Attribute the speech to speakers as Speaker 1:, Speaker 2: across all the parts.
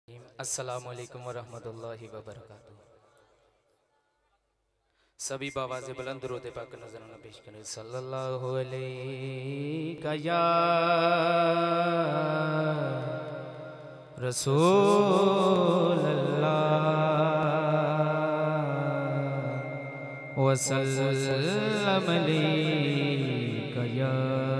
Speaker 1: अस्सलामु अलैकुम वरहमतुल्लाहि वबरकातुहू। सभी बावाज़े बुलंद रोते पाक नज़राना पेश करें। सल्लल्लाहु अलैहि या रसूल अल्लाह वसल्लम अलैका या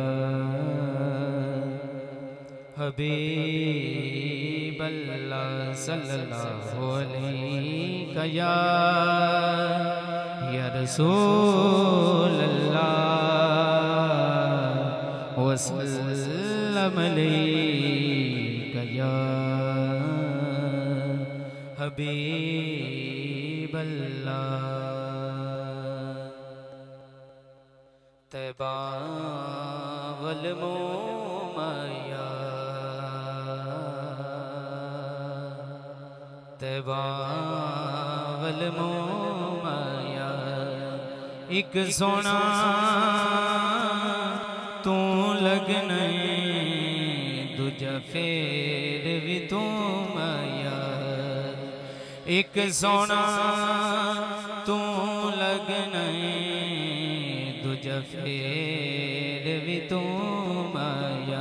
Speaker 1: हबीब अल्लाह सल्लल्लाहु अलैका या रसूल अल्लाह वसल्लम अलैका या हबीब अल्लाह। तैबा वल मोमया तैबा वल मोमया एक सोना तू लगने दूजा फेर भी तू माया। एक सोना तू लगने दूजा फेर भी तू माया।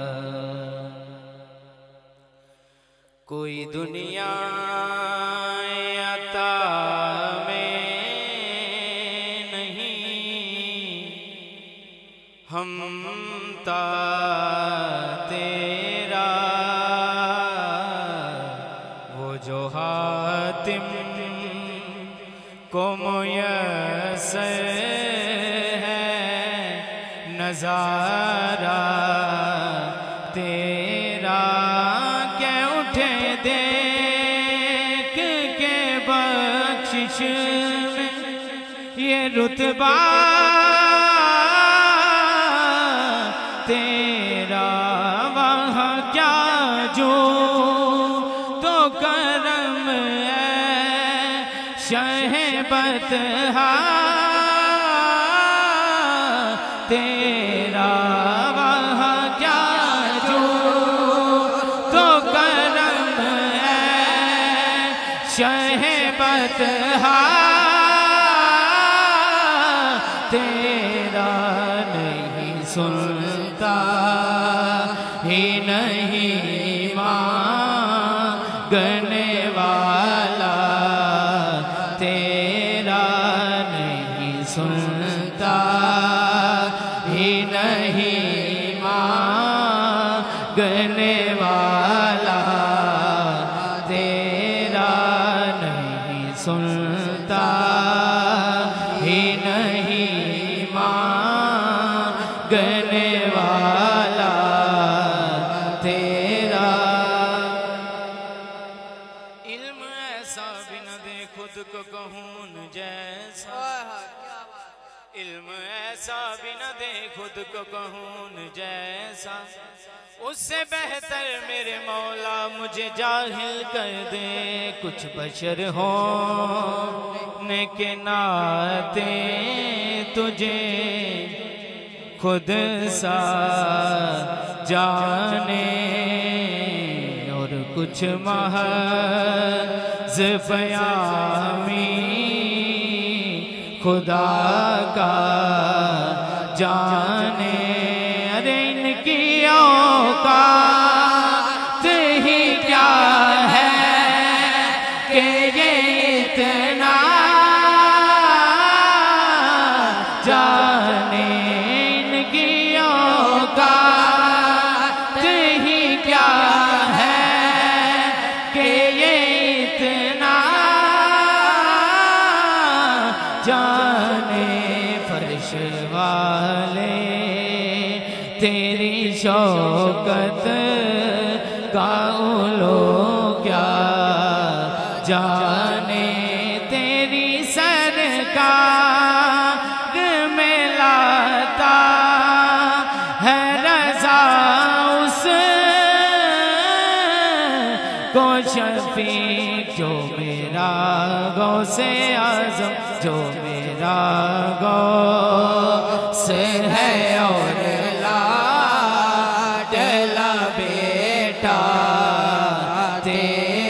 Speaker 1: कोई दुनिया आता हम ता तेरा वो जो हातिम को मुयस्सर है नज़ारा तेरा के उठे देख के बख्शिश में ये रुतबा तेरा वहाँ क्या जो तो करम है शहबतहा तेरा वहाँ क्या जो तो करम है शहबतहा तेरा नहीं सुनता ही नहीं मांगने वाला तेरा नहीं सुनता ही नहीं मांगने वाला तेरा नहीं सुनता ही नहीं मांगने वाला तेरा। इल्म ऐसा भी न दे खुद को कहूँ जैसा इल्म ऐसा भी न दे खुद को कहूँ जैसा उससे बेहतर मेरे मौला मुझे जाहिल कर दे। कुछ बशर होने के नाते तुझे खुद सा जाने और कुछ महज़ बयामी खुदा का जाने। अरे इनकी औकात ही क्या है कि ये इतना जाने। इनकी औकात ही क्या है कि ये इतना जाने। फर्श वाले तेरी शौकत का उलो क्या जाने। तेरी सरकार में लाता है रज़ा उस को शफीक जो मेरा गौसे आज़म जो मेरा गौसे है और लाडला बेटा तेरा।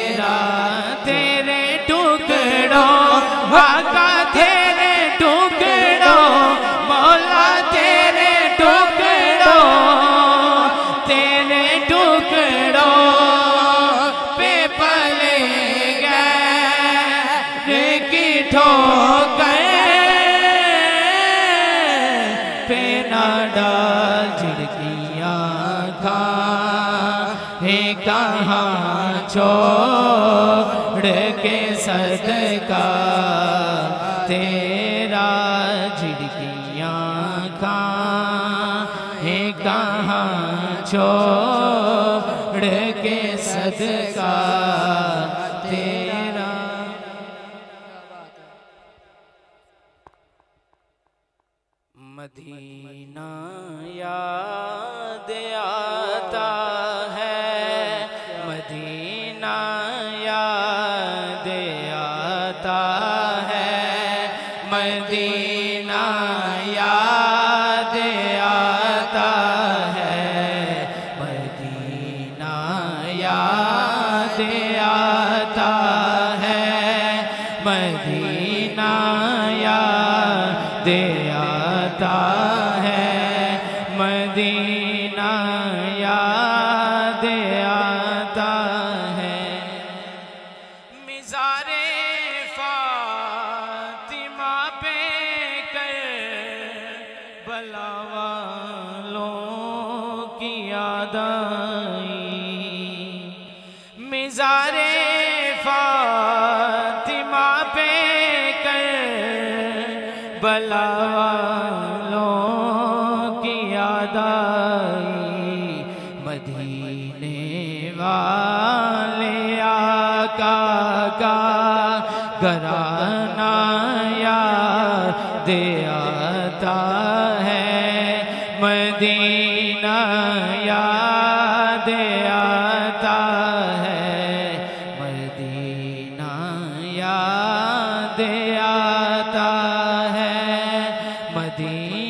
Speaker 1: छोड़ के सदका तेरा झिड़कियाँ कहाँ छोड़ के सदका तेरा। मदीना याद आता है, मदीना याद आता है, मदीना याद आता है, मदीना याद आता है, मदीना याद आता है, मदीना याद आता है। मिज़ारे फातिमा पे कर बला वालों की याद आई, मिज़ारे फातिमा पे कर बला वालों की याद आई, मदीने वाले आका का घराना याद आता है, मदीना याद आता है, मदीना याद आता है, मदीना